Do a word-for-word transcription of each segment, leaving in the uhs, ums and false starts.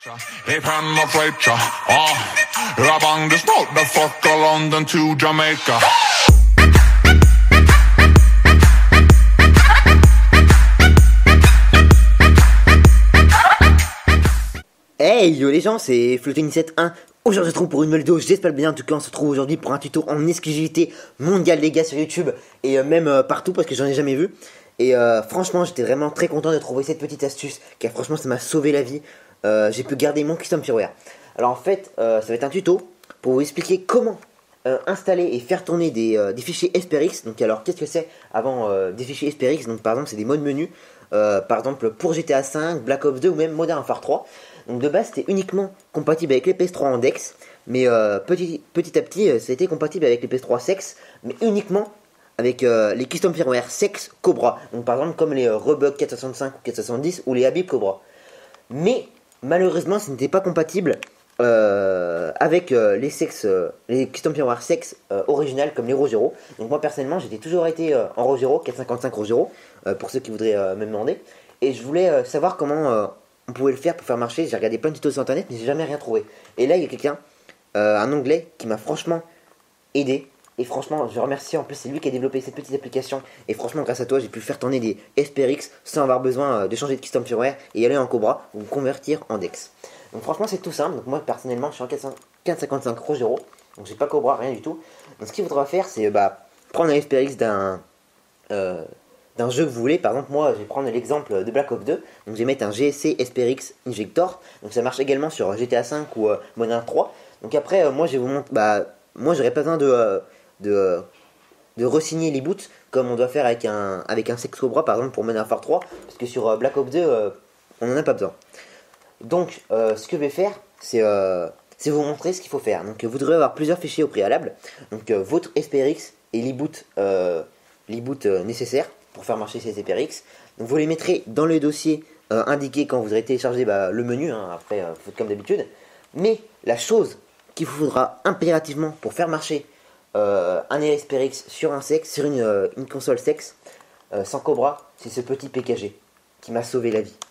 If I'm not Rachel, oh, I bang this motherfucker London to Jamaica. Hey yo les gens, c'est Floating sept un. Aujourd'hui on se retrouve pour une nouvelle vidéo, j'espère bien. En tout cas on se retrouve aujourd'hui pour un tuto en exclusivité mondiale les gars sur YouTube. Et euh, même euh, partout parce que j'en ai jamais vu. Et euh, franchement j'étais vraiment très content de trouver cette petite astuce. Car franchement ça m'a sauvé la vie. euh, J'ai pu garder mon custom firmware. Alors en fait euh, ça va être un tuto pour vous expliquer comment euh, installer et faire tourner des, euh, des fichiers S P R X. Donc alors qu'est-ce que c'est avant euh, des fichiers S P R X? Donc par exemple c'est des modes menus. Euh, par exemple pour G T A cinq, Black Ops deux ou même Modern Warfare trois. Donc de base c'était uniquement compatible avec les P S trois en Dex, mais euh, petit, petit à petit euh, ça a été compatible avec les P S trois Sex, mais uniquement avec euh, les custom firmware Sex Cobra. Donc par exemple comme les euh, Rebug quatre cent soixante-cinq ou quatre cent soixante-dix ou les Habib Cobra. Mais malheureusement ce n'était pas compatible euh, avec euh, les Sex, euh, les custom firmware Sex euh, originales comme les Rogero. Donc moi personnellement j'étais toujours été euh, en Rogero, quatre cent cinquante-cinq Rogero, euh, pour ceux qui voudraient euh, me demander. Et je voulais euh, savoir comment euh, on pouvait le faire pour faire marcher. J'ai regardé plein de tutos sur internet mais j'ai jamais rien trouvé. Et là il y a quelqu'un, euh, un anglais qui m'a franchement aidé. Et franchement je remercie, en plus c'est lui qui a développé cette petite application. Et franchement grâce à toi j'ai pu faire tourner des S P R X sans avoir besoin euh, de changer de custom firmware et aller en Cobra ou convertir en Dex. Donc franchement c'est tout simple. Donc moi personnellement je suis en quatre cent cinquante-cinq Rogero. Donc j'ai pas Cobra, rien du tout. Donc ce qu'il faudra faire c'est bah, prendre un S P R X d'un... Euh, d'un jeu que vous voulez. Par exemple moi je vais prendre l'exemple de Black Ops deux. Donc je vais mettre un G S C S P R X Injector. Donc ça marche également sur G T A cinq ou euh, Modern trois. Donc après euh, moi je vais vous montrer, bah, moi j'aurais pas besoin de, euh, de, euh, de re-signer les boots comme on doit faire avec un, avec un Sex Cobra par exemple pour Modern Warfare trois. Parce que sur euh, Black Ops deux euh, on en a pas besoin. Donc euh, ce que je vais faire c'est euh, c'est vous montrer ce qu'il faut faire. Donc vous devrez avoir plusieurs fichiers au préalable. Donc euh, votre S P R X et l'e-boot euh, l'e-boot euh, nécessaire pour faire marcher ces S P R X. Donc vous les mettrez dans le dossier euh, indiqué quand vous aurez téléchargé bah, le menu, hein, après euh, faites comme d'habitude. Mais la chose qu'il vous faudra impérativement pour faire marcher euh, un S P R X sur un Sex, sur une, euh, une console Sex, euh, sans Cobra, c'est ce petit P K G qui m'a sauvé la vie.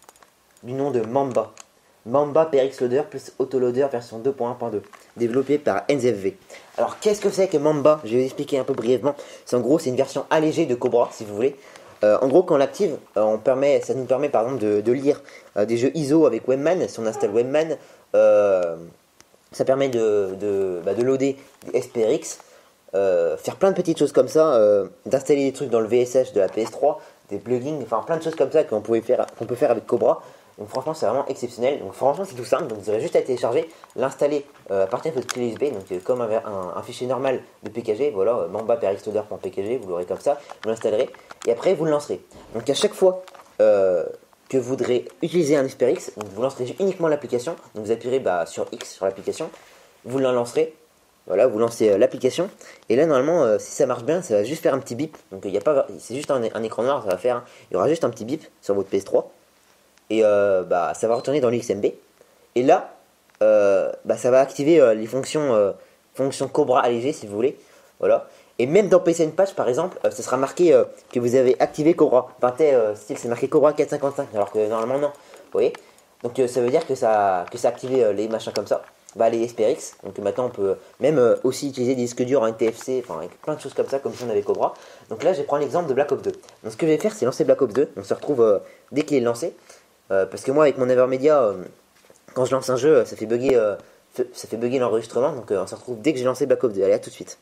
Du nom de Mamba. Mamba P R X Loader plus Autoloader version deux point un point deux, développé par N Z F V. Alors qu'est-ce que c'est que Mamba? Je vais vous expliquer un peu brièvement. C'est en gros c'est une version allégée de Cobra si vous voulez. Euh, en gros quand on l'active, euh, on permet, ça nous permet par exemple de, de lire euh, des jeux I S O avec Webman. Si on installe Webman, euh, ça permet de, de, bah, de loader des S P R X, euh, faire plein de petites choses comme ça, euh, d'installer des trucs dans le V S H de la P S trois, des plugins, enfin plein de choses comme ça qu'on pouvait faire, qu'on peut faire avec Cobra. Donc franchement c'est vraiment exceptionnel. Donc franchement c'est tout simple. Donc vous aurez juste à télécharger, l'installer euh, à partir de votre clé U S B. Donc euh, comme un, un, un fichier normal de P K G, voilà, euh, mamba P R X Loader.pkg, vous l'aurez comme ça, vous l'installerez et après vous le lancerez. Donc à chaque fois euh, que vous voudrez utiliser un S P R X, donc vous lancerez uniquement l'application. Donc vous appuierez bah, sur X sur l'application, vous la lancerez. Voilà, vous lancez euh, l'application et là normalement euh, si ça marche bien, ça va juste faire un petit bip. Donc il y a pas, c'est juste un, un écran noir, ça va faire. Hein. Il y aura juste un petit bip sur votre P S trois. Et euh, bah, ça va retourner dans l'X M B. Et là, euh, bah, ça va activer euh, les fonctions, euh, fonctions Cobra allégées si vous voulez. Voilà. Et même dans P C N Patch par exemple, euh, ça sera marqué euh, que vous avez activé Cobra. Enfin, euh, style, c'est marqué Cobra quatre cent cinquante-cinq, alors que normalement non. Vous voyez. Donc euh, ça veut dire que ça, que ça a activé euh, les machins comme ça. Bah, les S P R X. Donc maintenant on peut même euh, aussi utiliser des disques durs en N T F C, enfin avec plein de choses comme ça, comme si on avait Cobra. Donc là je vais prendre l'exemple de Black Ops deux. Donc ce que je vais faire c'est lancer Black Ops deux. On se retrouve euh, dès qu'il est lancé. Euh, parce que moi avec mon Evermedia euh, quand je lance un jeu ça fait bugger euh, ça fait bugger l'enregistrement. Donc euh, on se retrouve dès que j'ai lancé Black Ops deux. Allez, à tout de suite.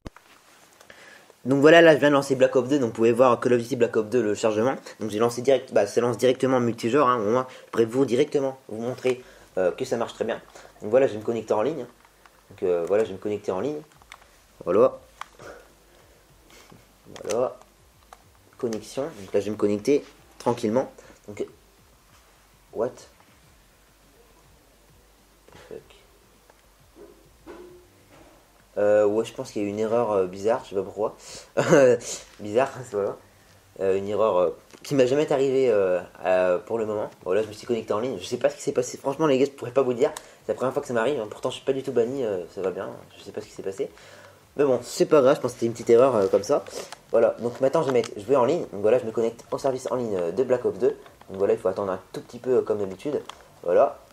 Donc voilà, là je viens de lancer Black Ops deux. Donc vous pouvez voir Call of Duty Black Ops deux le chargement. Donc j'ai lancé direct, bah ça lance directement en multijoueur, hein. Moi je pourrais vous directement vous montrer euh, que ça marche très bien. Donc voilà, je vais me connecter en ligne. Donc euh, voilà, je vais me connecter en ligne. Voilà. Voilà. Connexion. Donc là je vais me connecter tranquillement. Donc what? Euh, ouais, je pense qu'il y a eu une erreur euh, bizarre, je sais pas pourquoi. Bizarre, voilà. Euh, une erreur euh, qui m'a jamais arrivée euh, euh, pour le moment. Voilà, je me suis connecté en ligne. Je sais pas ce qui s'est passé. Franchement, les gars, je pourrais pas vous dire. C'est la première fois que ça m'arrive. Hein. Pourtant, je suis pas du tout banni. Euh, ça va bien. Je sais pas ce qui s'est passé. Mais bon, c'est pas grave. Je pense que c'était une petite erreur euh, comme ça. Voilà. Donc maintenant, je vais mettre. Je vais en ligne. Donc voilà, je me connecte au service en ligne de Black Ops deux. Donc voilà, il faut attendre un tout petit peu euh, comme d'habitude. Voilà.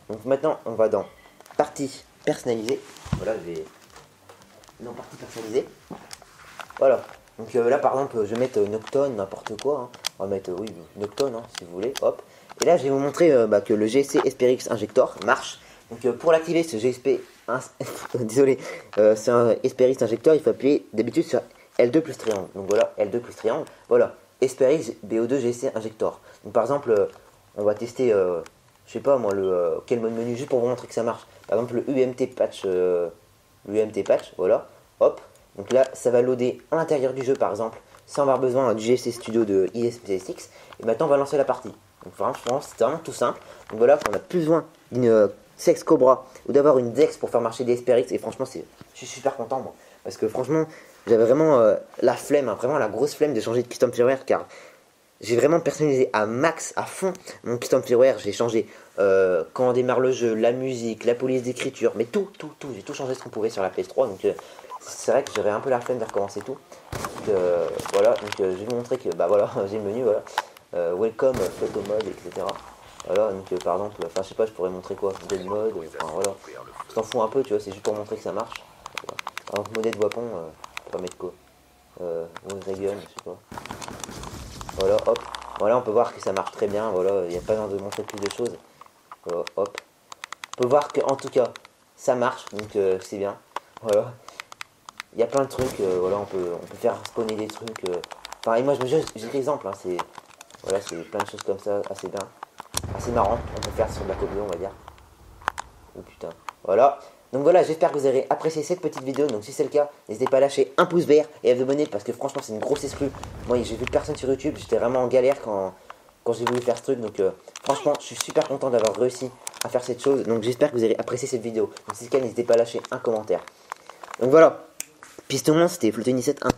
Donc maintenant on va dans partie personnalisée. Voilà, je vais dans partie personnalisée. Voilà. Donc euh, là par exemple je vais mettre euh, Noctone, n'importe quoi. Hein. On va mettre euh, oui Noctone hein, si vous voulez. Hop. Et là je vais vous montrer euh, bah, que le G C Esperix Injector marche. Donc euh, pour l'activer ce G S P un, désolé, euh, c'est un Esperix Injector, il faut appuyer d'habitude sur L deux plus triangle. Donc voilà, L deux plus triangle. Voilà, Esperix B O deux G C Injector. Donc par exemple, euh, on va tester, euh, je sais pas moi, le euh, quel mode menu juste pour vous montrer que ça marche. Par exemple le U M T patch, euh, l'U M T patch, voilà, hop. Donc là, ça va loader à l'intérieur du jeu par exemple, sans avoir besoin du G C Studio de I S P S X. Et maintenant on va lancer la partie. Donc franchement, c'est vraiment tout simple. Donc voilà, on a plus besoin d'une euh, Sex Cobra ou d'avoir une Dex pour faire marcher des Esperix. Et franchement, c'est, je suis super content moi. Parce que franchement, j'avais vraiment euh, la flemme, hein, vraiment la grosse flemme de changer de custom firmware car j'ai vraiment personnalisé à max, à fond mon custom firmware. J'ai changé euh, quand on démarre le jeu, la musique, la police d'écriture, mais tout, tout, tout. J'ai tout changé ce qu'on pouvait sur la P S trois. Donc euh, c'est vrai que j'aurais un peu la flemme de recommencer tout. Donc, euh, voilà, donc euh, je vais vous montrer que bah voilà, j'ai le menu, voilà. Euh, welcome, photo mode, et cetera. Voilà, donc euh, par exemple, enfin je sais pas, je pourrais montrer quoi, dead mode, enfin voilà. Je t'en fous un peu, tu vois, c'est juste pour montrer que ça marche. Voilà. Alors que modèle weapon, euh, on va mettre quoi euh, Dragon, je sais pas. Voilà, hop. Voilà, on peut voir que ça marche très bien, voilà, il n'y a pas besoin de montrer plus de choses. Voilà, hop. On peut voir que en tout cas, ça marche, donc euh, c'est bien. Voilà. Il y a plein de trucs, euh, voilà, on peut, on peut faire spawner des trucs. Euh... Enfin, et moi, je me j'ai l'exemple, hein, c'est voilà, c'est plein de choses comme ça, assez bien, assez marrant. On peut faire sur de la copie, on va dire. Oh putain, voilà. Donc voilà, j'espère que vous aurez apprécié cette petite vidéo. Donc si c'est le cas, n'hésitez pas à lâcher un pouce vert et à vous abonner parce que franchement, c'est une grosse exclue. Moi, j'ai vu personne sur YouTube, j'étais vraiment en galère quand quand j'ai voulu faire ce truc. Donc euh, franchement, je suis super content d'avoir réussi à faire cette chose. Donc j'espère que vous aurez apprécié cette vidéo. Donc si c'est le cas, n'hésitez pas à lâcher un commentaire. Donc voilà. Piston, c'était Flottoni sept un.